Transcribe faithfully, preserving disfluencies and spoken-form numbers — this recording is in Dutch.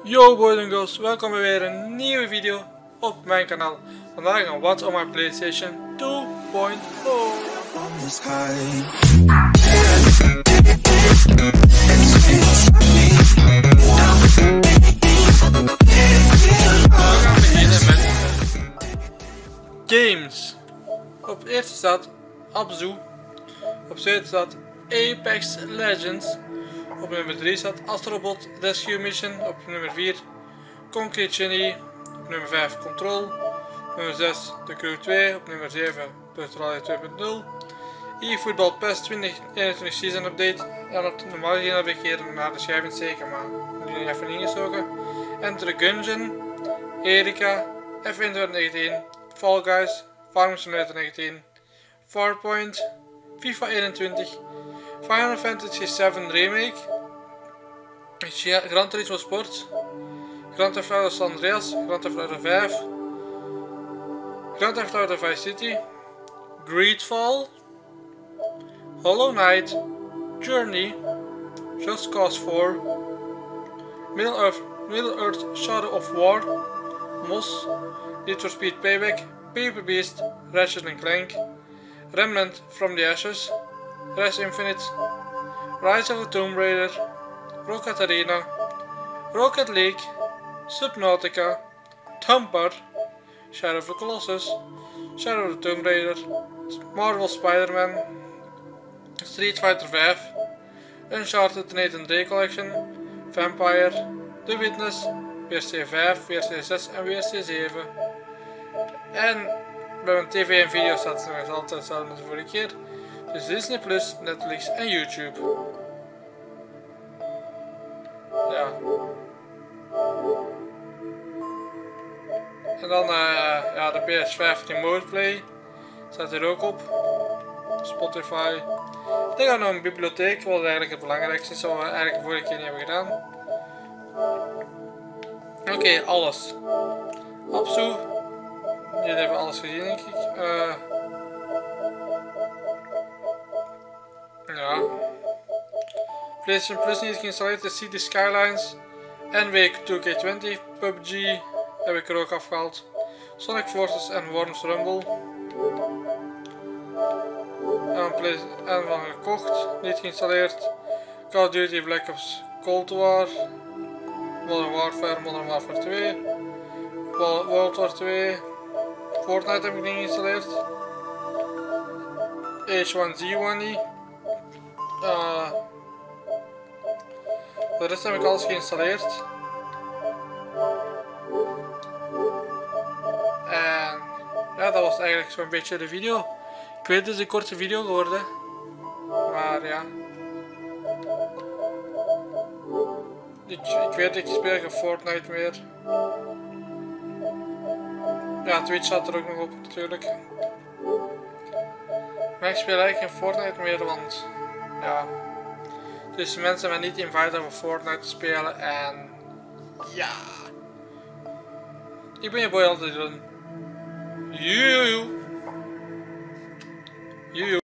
Yo boys en girls, welkom bij weer een nieuwe video op mijn kanaal. Vandaag een What's on my PlayStation twee punt nul. We gaan beginnen met games. Op eerste staat Abzu. Op tweede staat Apex Legends. Op nummer drie staat Astrobot Rescue Mission. Op nummer vier Concrete Genie. Op nummer vijf Control. Op nummer zes The Crew twee. Op nummer zeven Virtual twee punt nul. eFootball PES twintig eenentwintig Season Update. En op normaal gezien heb ik hier naar de schijf steken, maar nu even ingestoken. Enter the Gungeon. Erika. F één twintig negentien. Fall Guys. Farming Simulator negentien. Farpoint. FIFA eenentwintig. Final Fantasy zeven Remake, Gran Turismo Sport, Grand Theft Auto San Andreas, Grand Theft Auto vijf, Grand Theft Auto Vice City, Greedfall, Hollow Knight, Journey, Just Cause four, Middle Earth, Middle Earth Shadow of War, Moss, Need for Speed Payback, Paper Beast, Ratchet and Clank, Remnant from the Ashes, Res Infinite, Rise of the Tomb Raider, Rocket Arena, Rocket League, Subnautica, Thumper, Shadow of the Colossus, Shadow of the Tomb Raider, Marvel Spider-Man, Street Fighter vijf, Uncharted Nathan Drake Collection, Vampire, The Witness, W R C vijf, W R C zes en W R C zeven. En bij mijn tv en video staat het nog altijd hetzelfde als de vorige keer. Dus Disney Plus, Netflix en YouTube. Ja. En dan uh, ja, de P S vijf Remote Play. Staat er ook op. Spotify. Ik ga nog een bibliotheek, wat eigenlijk het belangrijkste is, wat we eigenlijk de vorige keer niet hebben gedaan. Oké, okay, alles. Abzu. Jullie hebben alles gezien, denk ik. Uh, Ja. PlayStation Plus niet geïnstalleerd, de City Skylines, N W twee K twintig, P U B G heb ik er ook afgehaald, Sonic Forces en Worms Rumble. En, en van gekocht, niet geïnstalleerd, Call of Duty Black Ops Cold War, Modern Warfare, Modern Warfare twee, World War twee, Fortnite heb ik niet geïnstalleerd, H one Z one niet. Uh, de rest heb ik alles geïnstalleerd. En ja, dat was eigenlijk zo'n beetje de video. Ik weet, het is een korte video geworden. Maar ja. Ik, ik weet, ik speel geen Fortnite meer. Ja, Twitch staat er ook nog op natuurlijk. Maar ik speel eigenlijk geen Fortnite meer, want ja, dus mensen mij niet inviten om Fortnite te spelen en ja, ik ben je boy altijd doen. Joe. Joe.